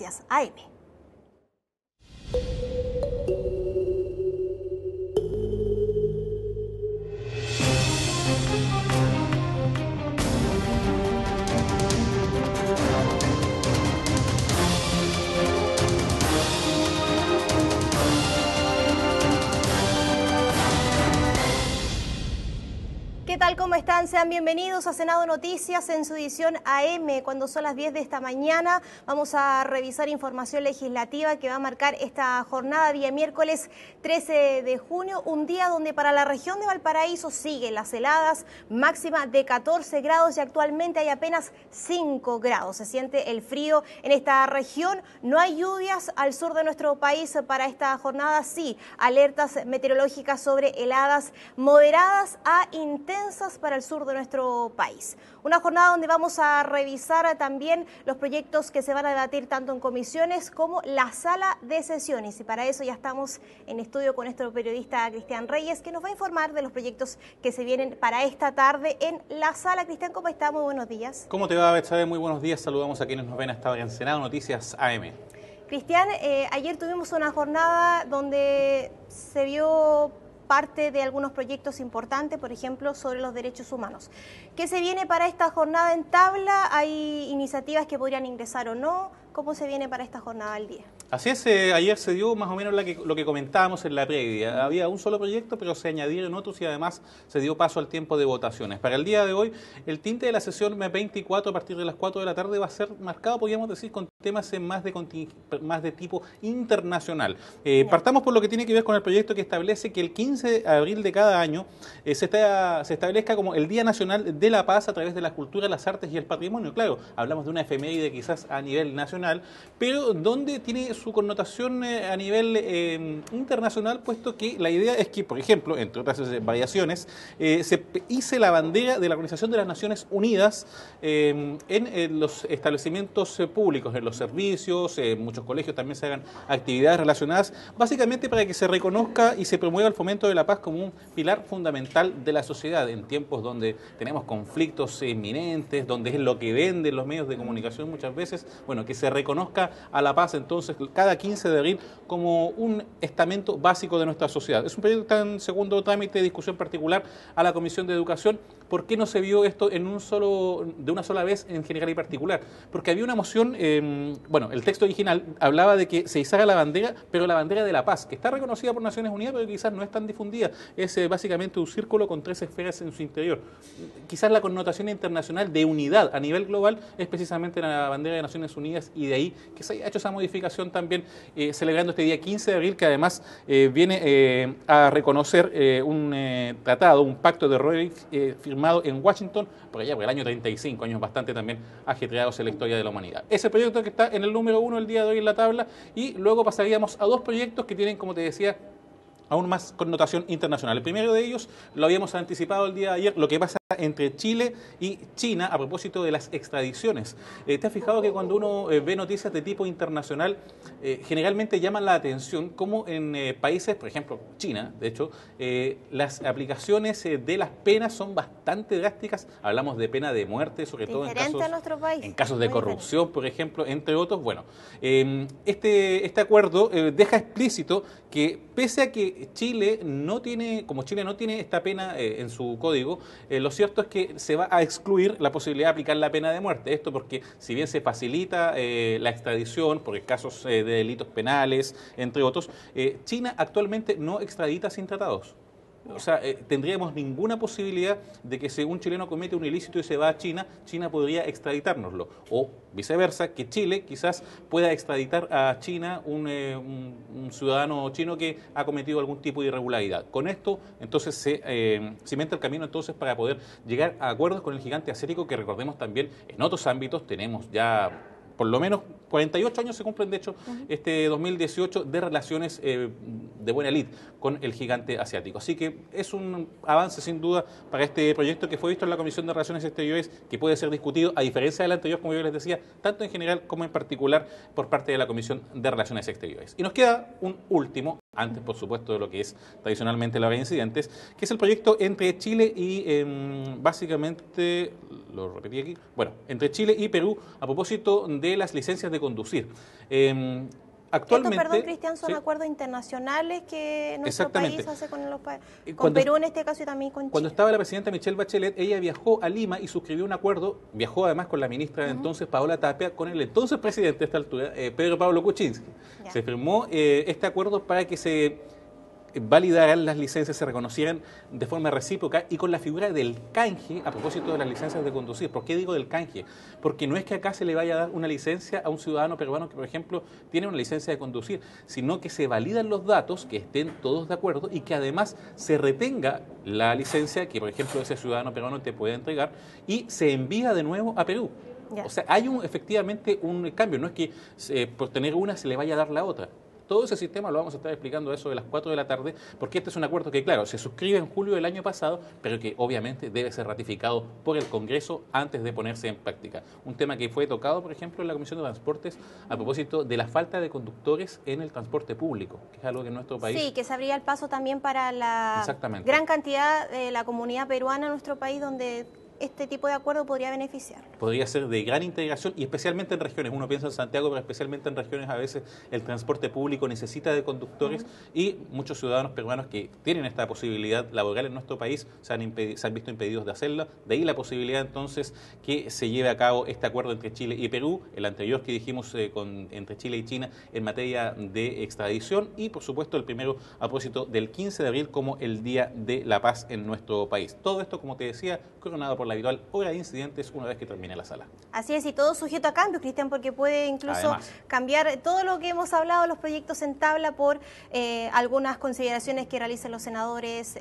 Noticias AM. ¿Qué tal? ¿Cómo están? Sean bienvenidos a Senado Noticias en su edición AM. Cuando son las 10 de esta mañana vamos a revisar información legislativa que va a marcar esta jornada día miércoles 13 de junio, un día donde para la región de Valparaíso siguen las heladas, máxima de 14 grados y actualmente hay apenas 5 grados. Se siente el frío en esta región, no hay lluvias al sur de nuestro país para esta jornada, sí, alertas meteorológicas sobre heladas moderadas a intensas para el sur de nuestro país. Una jornada donde vamos a revisar también los proyectos que se van a debatir tanto en comisiones como la sala de sesiones. Y para eso ya estamos en estudio con nuestro periodista Cristian Reyes, que nos va a informar de los proyectos que se vienen para esta tarde en la sala. Cristian, ¿cómo está? Muy buenos días. ¿Cómo te va, Betsabe? Muy buenos días. Saludamos a quienes nos ven hasta ahora en Senado Noticias AM. Cristian, ayer tuvimos una jornada donde se vio parte de algunos proyectos importantes, por ejemplo, sobre los derechos humanos. ¿Qué se viene para esta jornada en tabla? ¿Hay iniciativas que podrían ingresar o no? ¿Cómo se viene para esta jornada del día? Así es, ayer se dio más o menos lo que comentábamos en la previa. Había un solo proyecto, pero se añadieron otros y además se dio paso al tiempo de votaciones. Para el día de hoy, el tinte de la sesión 24 a partir de las 4 de la tarde va a ser marcado, podríamos decir, con temas más de tipo internacional. Partamos por lo que tiene que ver con el proyecto que establece que el 15 de abril de cada año se establezca como el Día Nacional de la Paz a través de la cultura, las artes y el patrimonio. Claro, hablamos de una efeméride quizás a nivel nacional, pero donde tiene su connotación a nivel internacional, puesto que la idea es que, por ejemplo, entre otras variaciones, se hice la bandera de la Organización de las Naciones Unidas en los establecimientos públicos, en los servicios, en muchos colegios también se hagan actividades relacionadas, básicamente para que se reconozca y se promueva el fomento de la paz como un pilar fundamental de la sociedad en tiempos donde tenemos conflictos inminentes, donde es lo que venden los medios de comunicación muchas veces, bueno, que se reconozca a la paz entonces cada 15 de abril como un estamento básico de nuestra sociedad. Es un proyecto que está en segundo trámite de discusión particular a la Comisión de Educación. ¿Por qué no se vio esto de una sola vez en general y particular? Porque había una moción, bueno, el texto original hablaba de que se izara la bandera, pero la bandera de la paz, que está reconocida por Naciones Unidas, pero quizás no es tan difundida. Es básicamente un círculo con 3 esferas en su interior. Quizás la connotación internacional de unidad a nivel global es precisamente la bandera de Naciones Unidas, y de ahí que se haya hecho esa modificación también, celebrando este día 15 de abril, que además viene a reconocer un tratado, un pacto de Roerich firmado en Washington por allá por el año 35, años bastante también ajetreados en la historia de la humanidad. Ese proyecto que está en el número 1 el día de hoy en la tabla, y luego pasaríamos a 2 proyectos que tienen, como te decía, aún más connotación internacional. El primero de ellos lo habíamos anticipado el día de ayer, lo que pasa entre Chile y China a propósito de las extradiciones. ¿Te has fijado que cuando uno ve noticias de tipo internacional, generalmente llaman la atención como en países, por ejemplo China, de hecho, las aplicaciones de las penas son bastante drásticas? Hablamos de pena de muerte, sobre todo en casos de corrupción, por ejemplo, entre otros. Bueno, este acuerdo deja explícito que pese a que Chile no tiene esta pena en su código, lo cierto es que se va a excluir la posibilidad de aplicar la pena de muerte. Esto porque, si bien se facilita la extradición por casos de delitos penales, entre otros, China actualmente no extradita sin tratados. O sea, tendríamos ninguna posibilidad de que si un chileno comete un ilícito y se va a China, China podría extraditárnoslo. O viceversa, que Chile quizás pueda extraditar a China un ciudadano chino que ha cometido algún tipo de irregularidad. Con esto, entonces, se cimenta el camino entonces para poder llegar a acuerdos con el gigante asiático, que recordemos también en otros ámbitos tenemos ya por lo menos 48 años se cumplen, de hecho, este 2018, de relaciones de buena lid con el gigante asiático. Así que es un avance sin duda para este proyecto que fue visto en la Comisión de Relaciones Exteriores, que puede ser discutido, a diferencia del anterior, como yo les decía, tanto en general como en particular por parte de la Comisión de Relaciones Exteriores. Y nos queda un último, antes por supuesto de lo que es tradicionalmente la hora de incidentes, que es el proyecto entre Chile y básicamente, lo repetí aquí, bueno, entre Chile y Perú a propósito de las licencias de conducir. Actualmente, estos, perdón, Cristian, son ¿sí? acuerdos internacionales que nuestro país hace con los países, con Perú en este caso y también con Chile. Cuando estaba la presidenta Michelle Bachelet, ella viajó a Lima y suscribió un acuerdo, viajó además con la ministra de entonces, Paola Tapia, con el entonces presidente a esta altura, Pedro Pablo Kuczynski. Ya. Se firmó este acuerdo para que se validaran las licencias, se reconocieran de forma recíproca y con la figura del canje a propósito de las licencias de conducir. ¿Por qué digo del canje? Porque no es que acá se le vaya a dar una licencia a un ciudadano peruano que, por ejemplo, tiene una licencia de conducir, sino que se validan los datos, que estén todos de acuerdo y que además se retenga la licencia que, por ejemplo, ese ciudadano peruano te puede entregar y se envía de nuevo a Perú. Ya. O sea, hay efectivamente un cambio, no es que por tener una se le vaya a dar la otra. Todo ese sistema lo vamos a estar explicando eso de las 4 de la tarde, porque este es un acuerdo que, claro, se suscribe en julio del año pasado, pero que obviamente debe ser ratificado por el Congreso antes de ponerse en práctica. Un tema que fue tocado, por ejemplo, en la Comisión de Transportes a propósito de la falta de conductores en el transporte público, que es algo que en nuestro país... Sí, que se abría el paso también para la gran cantidad de la comunidad peruana en nuestro país, donde este tipo de acuerdo podría beneficiar. Podría ser de gran integración y especialmente en regiones. Uno piensa en Santiago, pero especialmente en regiones a veces el transporte público necesita de conductores y muchos ciudadanos peruanos que tienen esta posibilidad laboral en nuestro país se han visto impedidos de hacerla. De ahí la posibilidad entonces que se lleve a cabo este acuerdo entre Chile y Perú, el anterior que dijimos entre Chile y China en materia de extradición y por supuesto el primero a propósito del 15 de abril como el Día de la Paz en nuestro país. Todo esto, como te decía, coronado por la habitual hora de incidentes una vez que termine la sala. Así es, y todo sujeto a cambio, Cristian, porque puede incluso cambiar todo lo que hemos hablado, los proyectos en tabla, por algunas consideraciones que realicen los senadores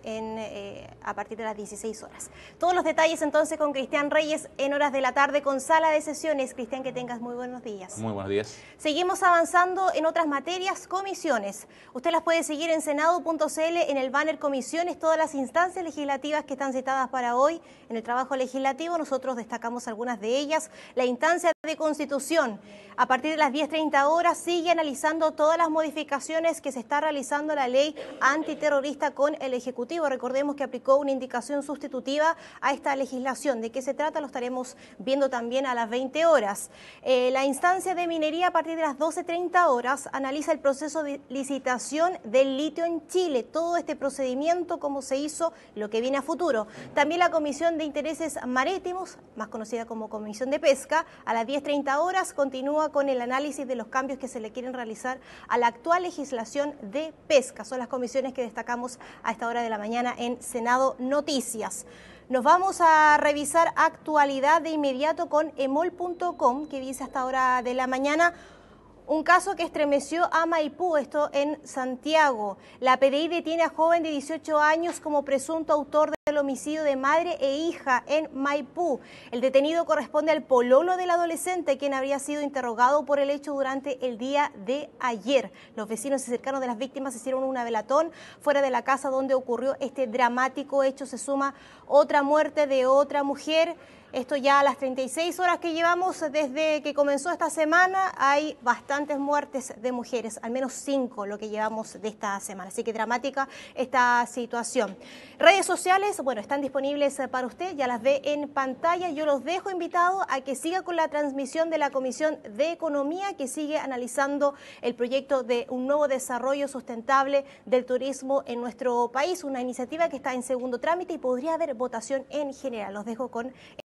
a partir de las 16 horas. Todos los detalles entonces con Cristian Reyes en horas de la tarde con sala de sesiones. Cristian, que tengas muy buenos días. Muy buenos días. Seguimos avanzando en otras materias, comisiones. Usted las puede seguir en senado.cl en el banner comisiones, todas las instancias legislativas que están citadas para hoy en el trabajo legislativo. Nosotros destacamos algunas de ellas. La instancia de Constitución, a partir de las 10:30 horas, sigue analizando todas las modificaciones que se está realizando a la ley antiterrorista con el Ejecutivo. Recordemos que aplicó una indicación sustitutiva a esta legislación. ¿De qué se trata? Lo estaremos viendo también a las 20 horas. La instancia de minería, a partir de las 12:30 horas, analiza el proceso de licitación del litio en Chile. Todo este procedimiento, cómo se hizo, lo que viene a futuro. También la Comisión de Intereses Marítimos, más conocida como Comisión de Pesca, a las 10:30 horas continúa con el análisis de los cambios que se le quieren realizar a la actual legislación de pesca. Son las comisiones que destacamos a esta hora de la mañana en Senado Noticias. Nos vamos a revisar actualidad de inmediato con emol.com, que dice a esta hora de la mañana: un caso que estremeció a Maipú, esto en Santiago. La PDI detiene a joven de 18 años como presunto autor del homicidio de madre e hija en Maipú. El detenido corresponde al pololo del adolescente, quien habría sido interrogado por el hecho durante el día de ayer. Los vecinos y cercanos de las víctimas hicieron una velatón fuera de la casa donde ocurrió este dramático hecho. Se suma otra muerte de otra mujer. Esto ya a las 36 horas que llevamos desde que comenzó esta semana, hay bastantes muertes de mujeres, al menos 5 lo que llevamos de esta semana. Así que dramática esta situación. Redes sociales, bueno, están disponibles para usted, ya las ve en pantalla. Yo los dejo invitados a que siga con la transmisión de la Comisión de Economía, que sigue analizando el proyecto de un nuevo desarrollo sustentable del turismo en nuestro país, una iniciativa que está en segundo trámite y podría haber votación en general. Los dejo con